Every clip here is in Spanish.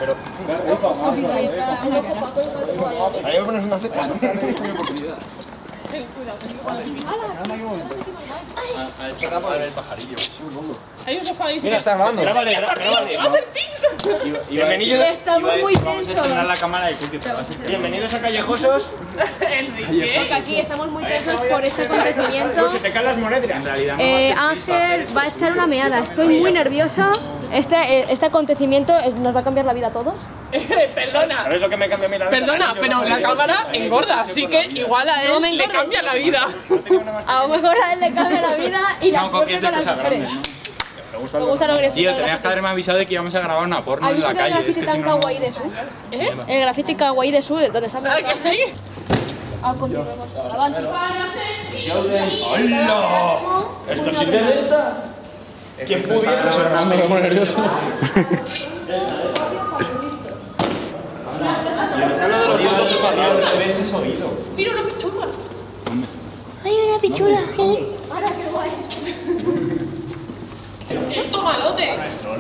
Pero... Ahí me pones una cepa. A esta para ver el pajarillo. Hay un sofá ahí. Mira, está grabando. Grábale. Bienvenidos. Estamos muy tensos. la cámara de Cookie. Bienvenidos a Callejosos. Porque aquí estamos muy tensos por este acontecimiento. Se te caen las monedas. En realidad Ángel va a echar una meada. Estoy muy nerviosa. Este acontecimiento nos va a cambiar la vida a todos. Perdona. ¿Sabes lo que me cambia a mí la vida? Perdona, pero la cámara engorda, así que igual a él le cambia la vida. A lo mejor a él le cambia la vida y la suerte con las mujeres. Me gusta lo gracioso. Tío, tenías que haberme avisado de que íbamos a grabar una porno en la calle. ¿Has visto el graffiti tan kawaii de Su? El graffiti kawaii de Su, donde está mi ¿Ah, que sí? continuemos grabando. ¡Hola! ¿Esto es Cinderella? ¿Quién pudiera? Fernando, me pone nervioso. ¿Ves ese oído? Mira una pichula. ¡Hay una pichula! ¡Ahora qué guay! ¡Esto malote!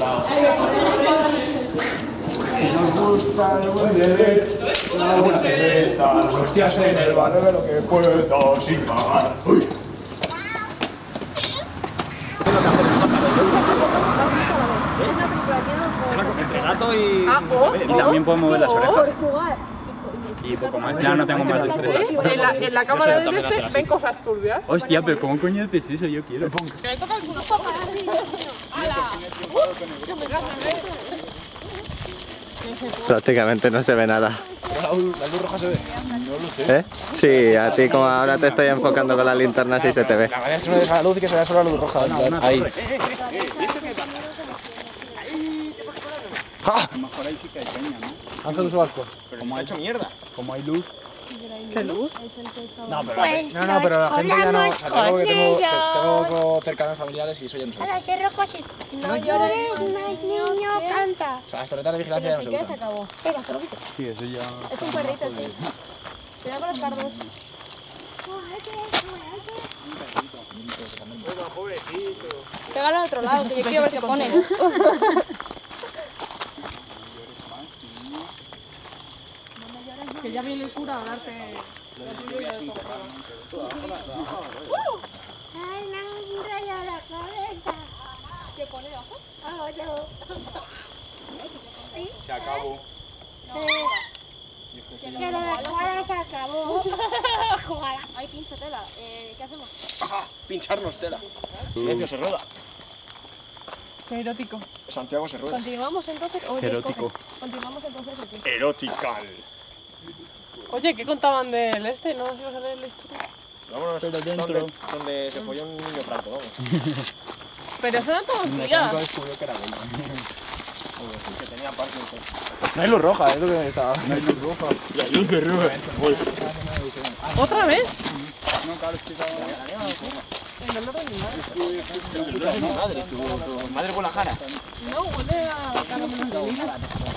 Nos gusta el buen beber, la buena cerveza, las hostias en el bar de lo que puedo sin pagar. ¡Uy! Entre gato y... Y también podemos ver las orejas. Jugar. Y poco más. Ya no tengo más destrezas. En la cámara del este ven cosas turbias. Hostia, pero ¿cómo coño haces eso? Yo quiero. Que le toca el culo. ¡Hala! Prácticamente no se ve nada. La luz roja se ve. ¿Eh? Sí, a ti como ahora te estoy enfocando con la linterna sí se te ve. La manera es que no deja la luz y que se vea solo la luz roja. Ahí. ¡Ja! Mejor ahí sí que hay peña, ¿no? Ángel uso asco. Como ha hecho mierda. Como hay luz. ¿Qué luz? No, pero... No, pero la gente ya no. O sea, tengo que tengo cercanos familiares y eso ya no se usa. No llores, niño, canta. O sea, las torretas de vigilancia ya no se Se usan. acabó. Venga, te lo quito. Sí, eso ya. Es un perrito, tío. Cuidado con los cardos. Pégalo al otro lado, que yo quiero ver qué pone. Que ya viene el cura a darte... Ay, me han rayado la cabeza. ¿Qué pone abajo? Oh, no. Se acabó. Que la escuela se acabó. Ay, pincha tela. ¿Qué hacemos? Ajá, pincharnos tela. Silencio, se rueda. Qué erótico. Santiago se rueda. ¿Continuamos entonces o Erótico. ¿Continuamos entonces o qué? Erotical. Oye, ¿qué contaban del este? ¿No nos ibas a leer la historia? Vámonos Pero dentro. donde se folló un niño franco, vamos. Pero eso eran todos días. Descubrió que era gay. Que tenía Parkinson. No hay luz roja, es lo que estaba. No hay luz roja. La luz de Rubén. ¿Otra vez? No, claro, es que estaba. No lo de mi madre. Tu madre con la jara. No, huele a caramelo de lila.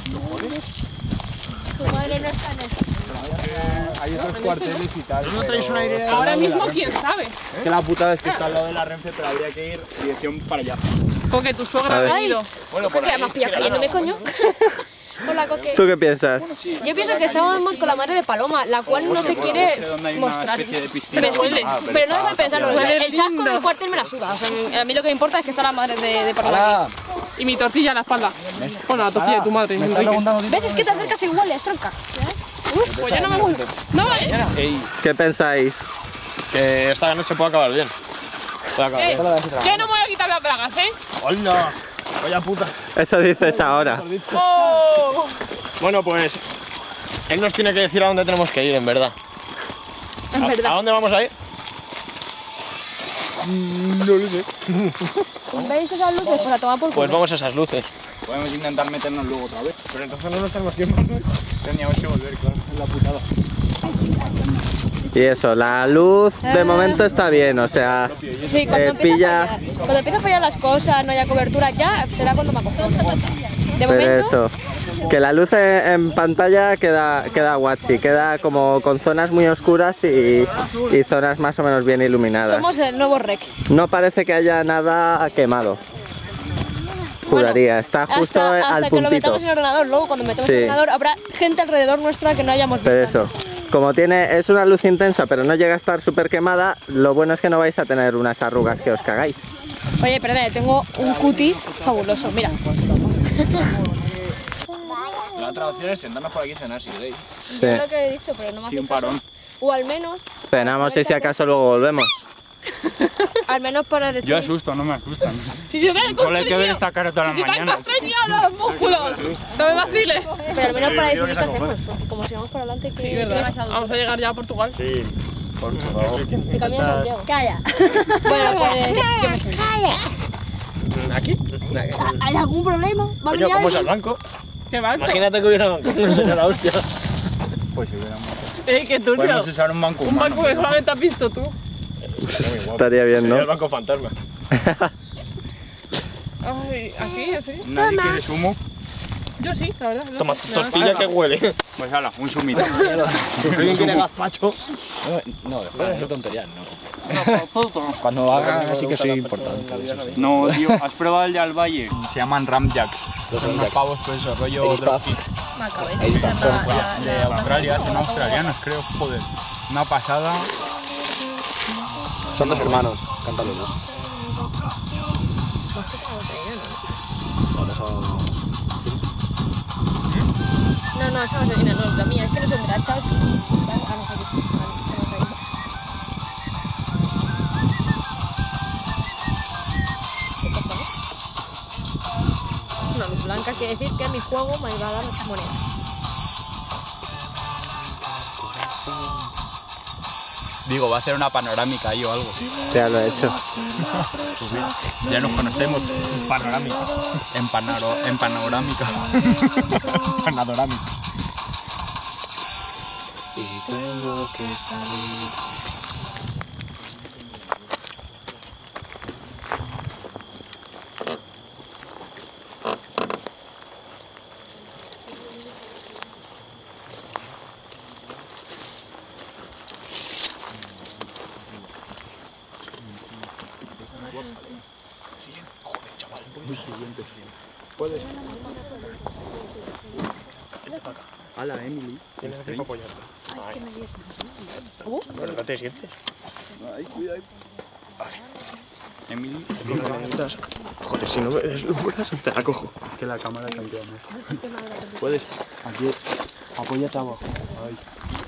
Tu madre no está en esto. Hay otros cuarteles y tal. ¿No traéis una idea? Ahora mismo, ¿quién sabe? Es que la putada es que está al lado de la Renfe, pero habría que ir dirección para allá. Porque tu suegra ha venido. Bueno, ¿Qué además pilla cayéndome, coño? Hola, Coque. ¿Tú qué piensas? Yo pienso que estábamos con la madre de Paloma, la cual no se quiere mostrar. piscina. Pero no dejo de pensarlo, o sea, Huele el chasco lindo. del cuartel me la suda. O sea, a mí lo que me importa es que está la madre de Paloma aquí. Y mi tortilla a la espalda. Bueno, la tortilla de tu madre. Enrique. ¿Ves? Es que te acercas igual, es tronca. Pues ya no me vuelvo. No vale. ¿Qué pensáis? Que esta noche puede acabar bien. Puede acabar bien. Que no me voy a quitar las bragas, ¿eh? ¡Hola! Vaya puta. Eso dices ahora. ¡Oh! Bueno, pues... Él nos tiene que decir a dónde tenemos que ir, en verdad. En verdad. ¿A dónde vamos a ir? No lo sé. ¿Veis esas luces? Pues la toma por Pues culo. vamos a esas luces. Podemos intentar meternos luego otra vez. Pero entonces no nos tenemos que ir más, ¿no? Teníamos que volver, claro. Es la putada. Y eso, la luz de momento está bien, o sea, Sí, cuando empieza pilla... a fallar. Cuando empieza a fallar las cosas, no haya cobertura, ya será cuando me acojono. De Pero momento, eso, que la luz en pantalla queda guachi, queda como con zonas muy oscuras y zonas más o menos bien iluminadas. somos el nuevo rec. No parece que haya nada quemado. Juraría, está justo hasta al que lo puntito. metamos en el ordenador. Luego, cuando metamos Sí. en el ordenador, habrá gente alrededor nuestra que no hayamos visto. Pero eso, como es una luz intensa, pero no llega a estar súper quemada, lo bueno es que no vais a tener unas arrugas que os cagáis. Oye, perdón, tengo un cutis fabuloso, mira. La otra opción es sentarnos por aquí y cenar si queréis. Sí. Es lo que he dicho, pero no me hace un caso. parón. O al menos Cenamos y si acaso luego volvemos. para decir... Yo asusto, no me asustan. Si se te Solo hay que ver esta cara todas las Si te han mañanas. constreñido los músculos. No me vaciles. Pero al menos para decidir qué hacemos, porque como sigamos por adelante, que... Sí, verdad. Vamos a llegar ya a Portugal. Sí, por favor. Que cambia Santiago. Calla. Bueno, pues yo me siento. ¿Aquí? ¿Hay algún problema? ¿Va a Coño, venir ¿cómo es el alguien? banco? ¿Qué banco? Imagínate que hubiera banco, no sería la hostia. Pues si hubiéramos. Qué turbio. Podemos usar un banco Un humano. banco que solamente has visto tú. Estaría bien, Sería el ¿no? banco fantasma. Ay, aquí, así. ¿Nadie quiere zumo? Yo sí, la verdad. Toma, tortilla que huele. Pues hala, un zumito. ¿Alguien quiere gazpacho? No, es tonterías, no. Cuando hagan así que soy importante. No, tío, ¿has probado el de al Valle? Se llaman ramjacks. Son unos pavos, pues eso, rollo dropkick. De Australia, son australianos, creo, joder. Una pasada. Son dos hermanos, cantaleros. No, esa vaselina no es la mía, es que nos emborrachamos. Una luz blanca quiere decir que mi juego me va a dar moneda. Digo, va a ser una panorámica ahí o algo. Ya lo he hecho. Ya nos conocemos. Panorámica. En panorámica. Panorámica. Hola, Emily. Tienes tiempo apoyarte. Bueno, no te sientes. Emily. Joder, si no me deslumbras, te la cojo. Es que la cámara cambia más. Puedes. Aquí. Apóyate abajo. Ahí.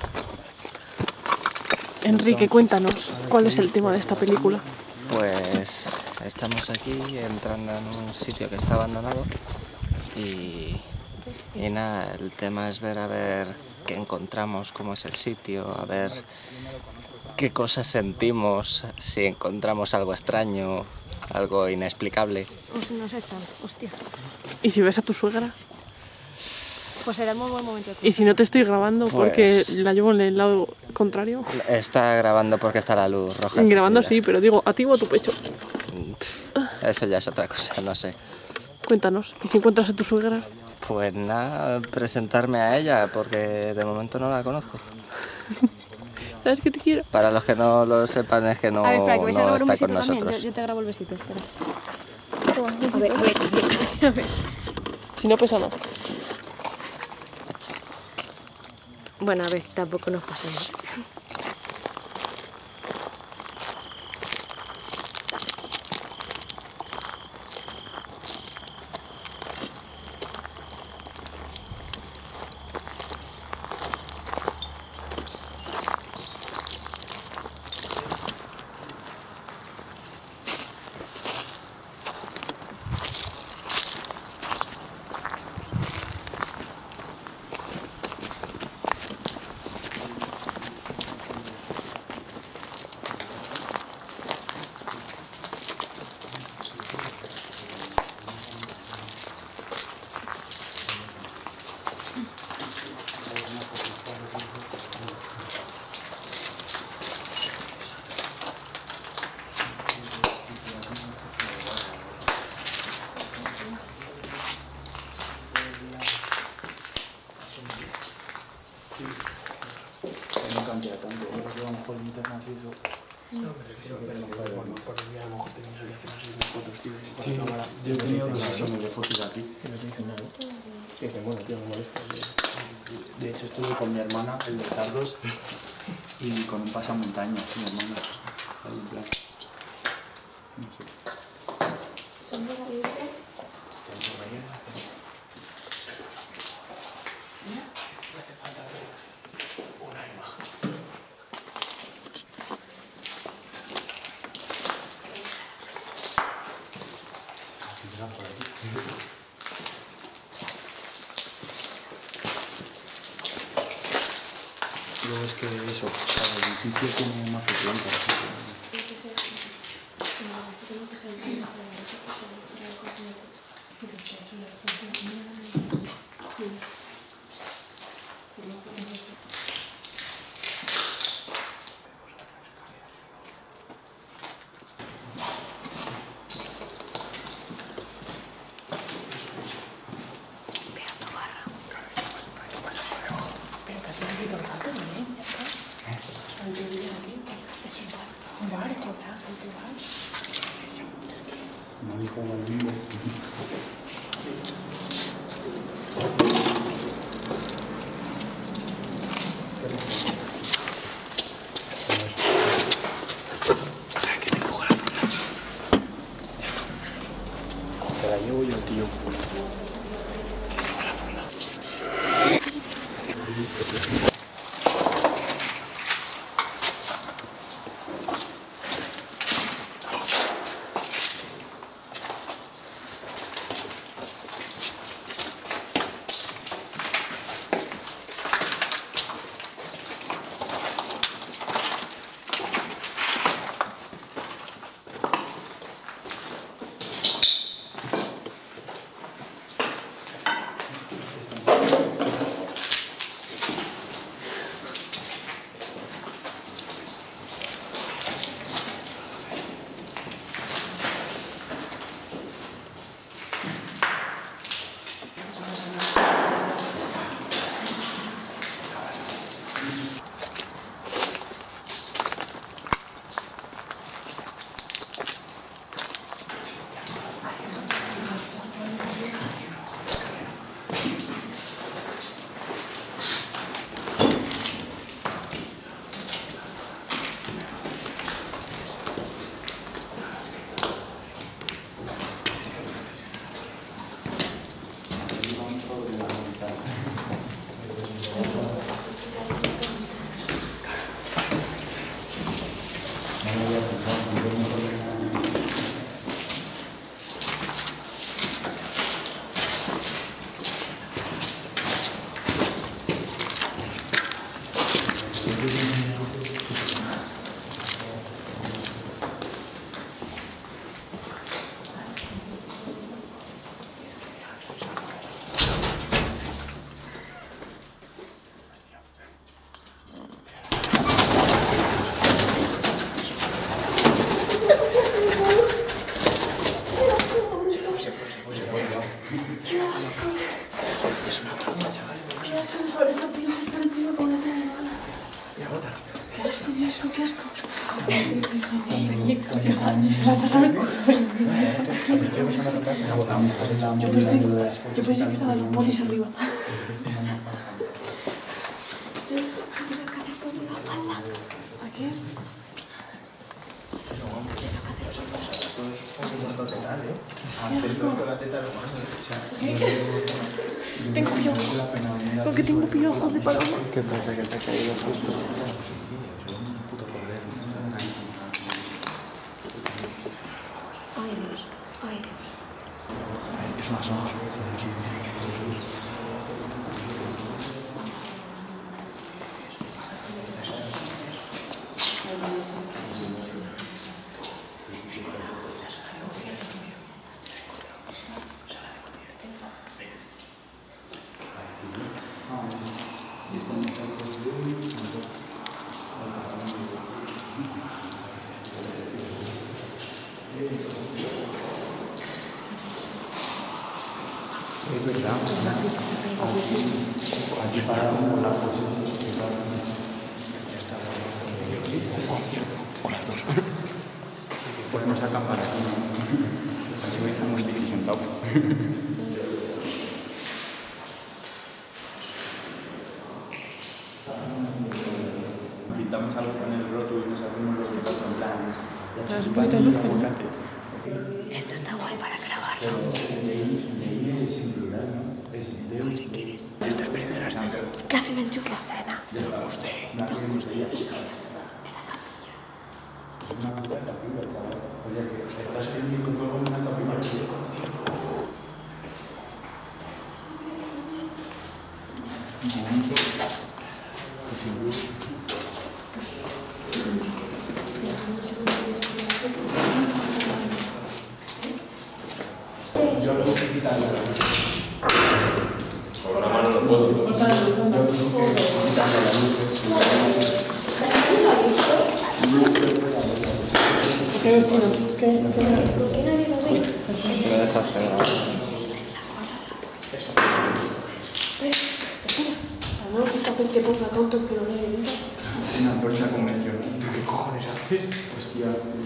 Enrique, cuéntanos, ¿cuál es el tema de esta película? Pues estamos aquí entrando en un sitio que está abandonado y nada, el tema es ver a ver qué encontramos, cómo es el sitio, a ver qué cosas sentimos, si encontramos algo extraño, algo inexplicable. O si nos echan, hostia. ¿Y si ves a tu suegra? Pues será un muy buen momento. ¿Y si no te estoy grabando porque Pues- la llevo en el lado contrario? Está grabando porque está la luz roja. Grabando encendida. sí, pero digo, a ti o a tu pecho. Eso ya es otra cosa, no sé. Cuéntanos, ¿y si encuentras a tu suegra? Pues nada, presentarme a ella porque de momento no la conozco. ¿Sabes que te quiero? Para los que no lo sepan es que no, A ver, espera, que vais a no grabar un está besito con también. nosotros. Yo te grabo el besito, espera. A ver. Si no pesa nada. Bueno, a ver, tampoco nos pasamos. Yo he tenido 2 sesiones de fotos aquí. Y no te dicen nada, ¿no? Y dicen, bueno, tío, me molesta. De hecho, estuve con mi hermana, el de Carlos, y con un pasamontañas, mi hermana. Ahí en plan. No sé. Luego es que eso, el edificio tiene más de plantas. Te la llevo yo, tío. Yo pensé que estaban los polis arriba. ¿A qué? Tengo piojos. ¿Con qué tengo piojos de paloma? ¿Qué pasa? Que te ha caído justo. Ay, Dios. Ay, Dios. Es una sombra. Es verdad. Aquí paramos la foto. Cierto. O las dos. Podemos acampar aquí. Así me hacemos aquí sentado. Pintamos algo con el rótulo y nos hacemos los dedos en plan. Es un poquito más que Esto está guay para grabarlo. Te estás perdiendo las de... Casi me enchufo. Escena. Estás prendiendo fuego en una capilla de concierto. Yo lo voy a quitar. Con la mano no puedo. ¿Qué vecino? ¿Qué? ¿Por qué nadie lo ve? Me dejas grabar. No es fácil que ponga tonto que lo lee. Sin antorcha convencional. ¿Qué cojones haces? Hostia.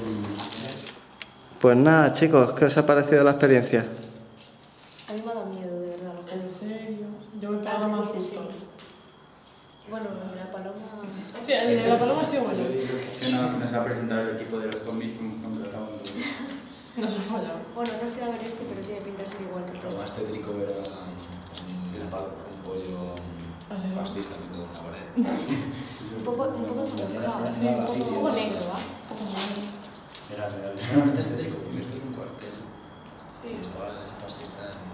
Pues nada, chicos, ¿qué os ha parecido la experiencia? A mí me ha dado miedo, de verdad. Lo que ¿En serio? Yo me pegaba más sustos. Bueno, la paloma... Sí, el de la paloma ha sido bueno. Es que no nos ha presentado el equipo de los zombies que hemos contratado. No se fallaba. Bueno, no queda ver este, pero tiene pinta de ser igual que el Lo resto. más tétrico era un pollo fascista pintado en una pared. Un poco chamuscado, un poco negro, ¿va? Era real. Realmente es tétrico, porque esto es un cuartel. Sí. Y estaba ese fascista en...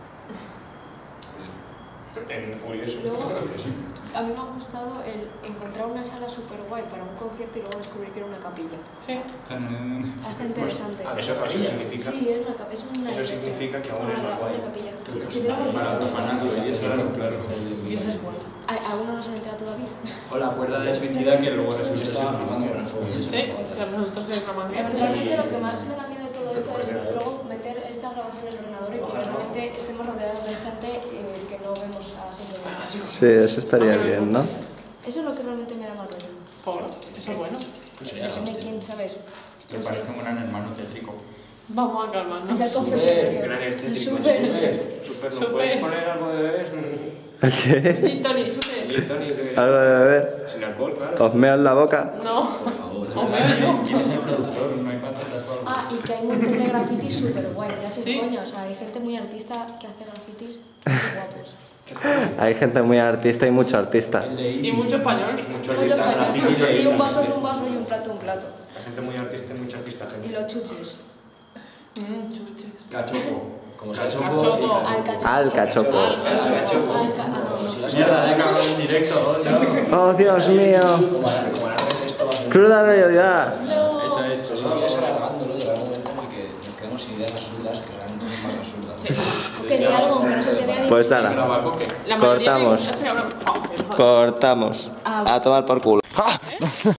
Luego, a mí me ha gustado el encontrar una sala súper guay para un concierto y luego descubrir que era una capilla. Sí. Está interesante. Eso significa. Sí, es una Eso significa que aún es más guay. Una capilla. Si te lo hemos Para dicho. los fanáticos, claro. Y ese es bueno. ¿Alguno no se ha enterado todavía? O la cuerda de suicida que luego Yo resulta estaba ser flipando con el fuego. Yo Sí, que nosotros se llaman bien. Realmente lo que más me da miedo de todo esto es luego meter esta grabación en el ordenador y que realmente estemos rodeados de gente que no vemos a simple vista. Sí, eso estaría bien, ¿no? Eso es lo que realmente me da mal rollo. Por eso es bueno. Depende de quién, ¿sabes? Me parece un gran hermano tétrico. Vamos a calmarnos. Es el confesionario. Gran estético. Súper. Super. Super. ¿Puedes poner algo de beber? ¿Qué? Y Tony, súper. Gin tonic, ¿Algo de beber? sin alcohol, claro. ¿Os meo en la boca? No. Por favor. O veo yo. ¿Quién es el productor? No hay patatas o algo. Ah, y que hay un montón de grafitis súper guays, ya sin ¿Sí? coña. O sea, hay gente muy artista que hace grafitis muy guapos. Hay gente muy artista y mucho artista. Y mucho español. Mucho Mucho artista. español. Y un vaso es un vaso y un plato un plato. La gente muy artista y mucha artista Y gente. los chuches. Chuches. Cachopo. Como Cachopo. Alcachopo. Mierda, le he cagado en directo. ¡Oh, Dios mío! Como alargues esto va a ser... ¡Cruda realidad! Si sigues alargándolo, llegará un momento en el que nos quedamos sin ideas absurdas que realmente son más absurdas. Que diga algo que no se te vea. Pues ahora, La mayoría cortamos. de cosas que ahora... Cortamos. A tomar por culo.